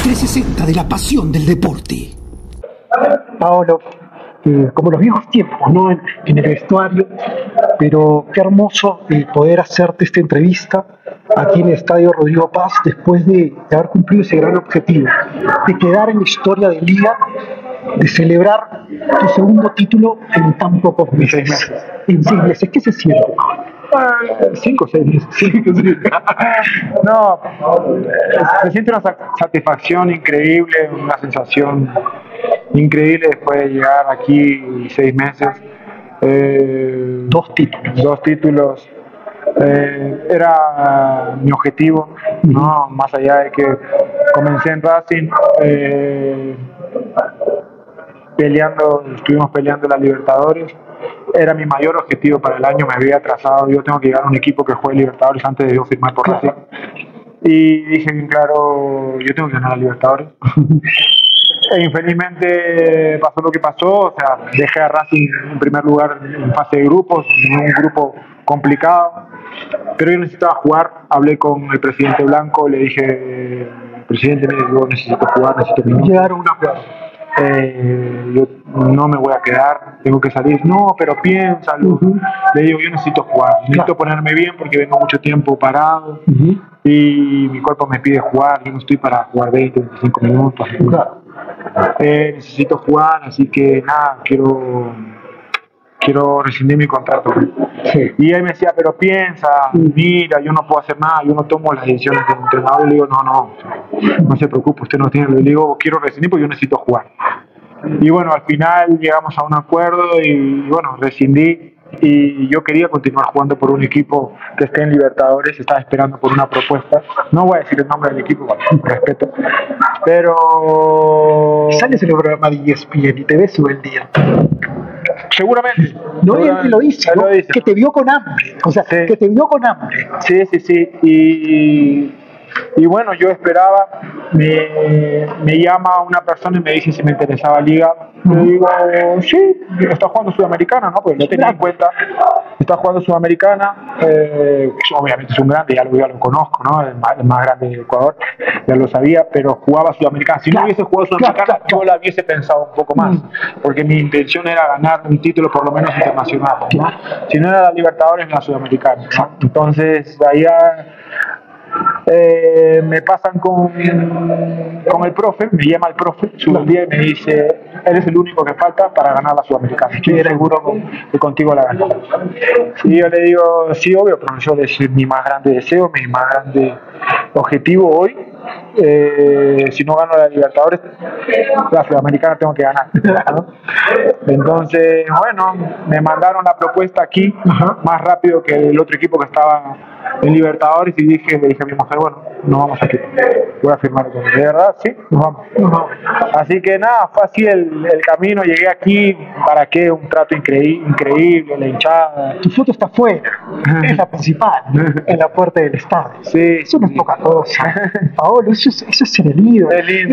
360 de la pasión del deporte. Paolo, como los viejos tiempos, ¿no? En el vestuario, pero qué hermoso poder hacerte esta entrevista aquí en el Estadio Rodrigo Paz después de haber cumplido ese gran objetivo, de quedar en la historia de Liga, de celebrar tu segundo título en tan pocos meses. En 6 meses, ¿qué se siente? 5 o 6 meses. No, se siente una satisfacción increíble, una sensación increíble después de llegar aquí 6 meses. 2 títulos. 2 títulos. Era mi objetivo, ¿no? Más allá de que comencé en Racing, estuvimos peleando la Libertadores. Era mi mayor objetivo para el año, me había trazado, yo tengo que llegar a un equipo que juegue Libertadores antes de yo firmar por Racing. Y dije bien claro, yo tengo que ganar la Libertadores. E infelizmente pasó lo que pasó, o sea, dejé a Racing en primer lugar en fase de grupos, en un grupo complicado, pero yo necesitaba jugar. Hablé con el presidente Blanco, le dije, presidente, mire, yo necesito jugar, necesito minutos. Llegaron a un acuerdo. Yo no me voy a quedar, tengo que salir. No, pero piénsalo. Le digo, yo necesito jugar, necesito ponerme bien porque vengo mucho tiempo parado y mi cuerpo me pide jugar. Yo no estoy para jugar 20, 25 minutos. Necesito jugar, así que nada, quiero rescindir mi contrato. Sí. Y él me decía, pero piensa, mira, yo no puedo hacer nada, yo no tomo las decisiones del entrenador. Le digo, no se preocupe, usted no tiene. Le digo, quiero rescindir porque yo necesito jugar. Y bueno, al final llegamos a un acuerdo y bueno, rescindí. Y yo quería continuar jugando por un equipo que esté en Libertadores, estaba esperando por una propuesta. No voy a decir el nombre del equipo, con respeto, pero... Sales en el programa de ESPN y te ves sobre el día. Seguramente. No, él lo dice, ¿no? Que te vio con hambre. O sea, sí. Que te vio con hambre. Sí. Y bueno, yo esperaba, me llama una persona y me dice si me interesaba Liga. Le digo, sí, está jugando Sudamericana, ¿no? Pues lo tenía en cuenta. Está jugando Sudamericana, obviamente es un grande, ya lo conozco, ¿no? El más grande de Ecuador, ya lo sabía, pero jugaba Sudamericana. Si no hubiese jugado Sudamericana, yo la hubiese pensado un poco más, porque mi intención era ganar un título por lo menos internacional, ¿no? Si no era la Libertadores, la Sudamericana, ¿no? Entonces, de ahí me pasan con el profe, me llama el profe, sube un día y me dice, eres el único que falta para ganar la Sudamericana, estoy seguro que contigo la ganamos. Y yo le digo, sí, obvio, profesor, es mi más grande deseo, mi más grande objetivo hoy. Si no gano la Libertadores, la Sudamericana tengo que ganar, ¿no? Entonces, bueno, me mandaron la propuesta aquí más rápido que el otro equipo que estaba en Libertadores y le dije a mi mujer, bueno, nos vamos aquí, voy a firmar con él. De verdad, sí, nos vamos. Así que nada, fue así el camino, llegué aquí, ¿para qué? Un trato increíble, la hinchada. Tu foto está afuera, es la principal, en la puerta del estadio. Sí, eso no es poca cosa. Paolo, eso es ser el ídolo.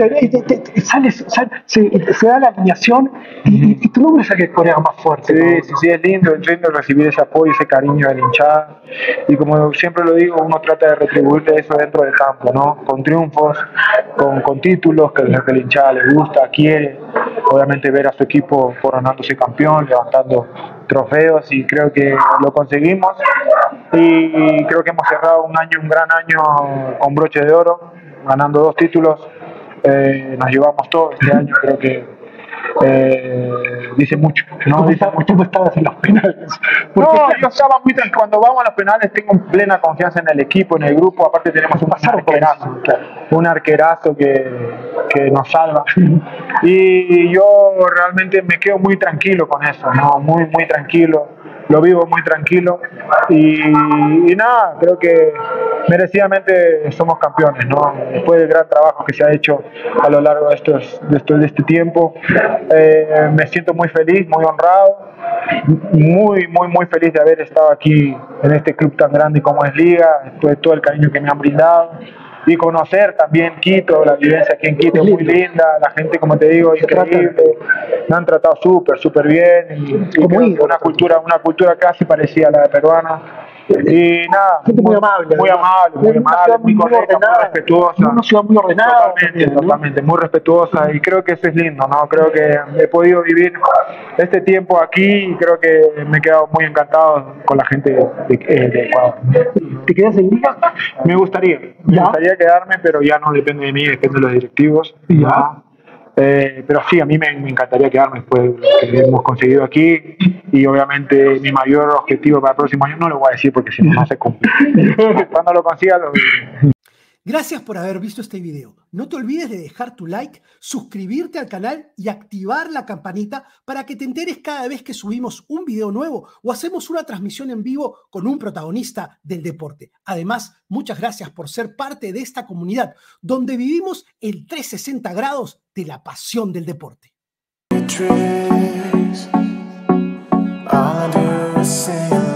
Se da la alineación y tu nombre es el que corea más fuerte. Sí, es lindo recibir ese apoyo, ese cariño de la hinchada. Y como siempre lo digo, uno trata de retribuirle eso dentro del campo, ¿no? Con triunfos, con títulos, que es lo que la hinchada le gusta, quiere. Obviamente ver a su equipo coronándose campeón, levantando trofeos, y creo que lo conseguimos. Y creo que hemos cerrado un gran año con broche de oro, ganando 2 títulos. Nos llevamos todo este año, creo que dice mucho, ¿no? ¿Cómo estabas en los penales? No, yo estaba muy tranquilo. Cuando vamos a los penales tengo plena confianza en el equipo, en el grupo. Aparte tenemos un arquerazo que nos salva. Y yo realmente me quedo muy tranquilo con eso, ¿no? Muy tranquilo. Lo vivo muy tranquilo y nada, creo que merecidamente somos campeones, ¿no? Después del gran trabajo que se ha hecho a lo largo de este tiempo, me siento muy feliz, muy honrado, muy feliz de haber estado aquí en este club tan grande como es Liga, después de todo el cariño que me han brindado. Y conocer también Quito, la vivencia aquí en Quito es muy linda, la gente, como te digo, increíble, me han tratado súper bien, y una cultura casi parecida a la peruana, Y nada, Gente muy amable. muy amable, muy correcta, muy respetuosa. Una ciudad muy ordenada. Totalmente, muy respetuosa, y creo que eso es lindo, ¿no? Creo que he podido vivir este tiempo aquí y creo que me he quedado muy encantado con la gente de Ecuador. ¿Te quedas en Liga? Me gustaría quedarme, pero ya no depende de mí, depende de los directivos. Ya. Pero sí, a mí me encantaría quedarme después de lo que hemos conseguido aquí, y obviamente mi mayor objetivo para el próximo año no lo voy a decir porque si no se cumple. Cuando lo consiga lo diré. Gracias por haber visto este video. No te olvides de dejar tu like, suscribirte al canal y activar la campanita para que te enteres cada vez que subimos un video nuevo o hacemos una transmisión en vivo con un protagonista del deporte. Además, muchas gracias por ser parte de esta comunidad donde vivimos el 360 grados de la pasión del deporte. All I do is say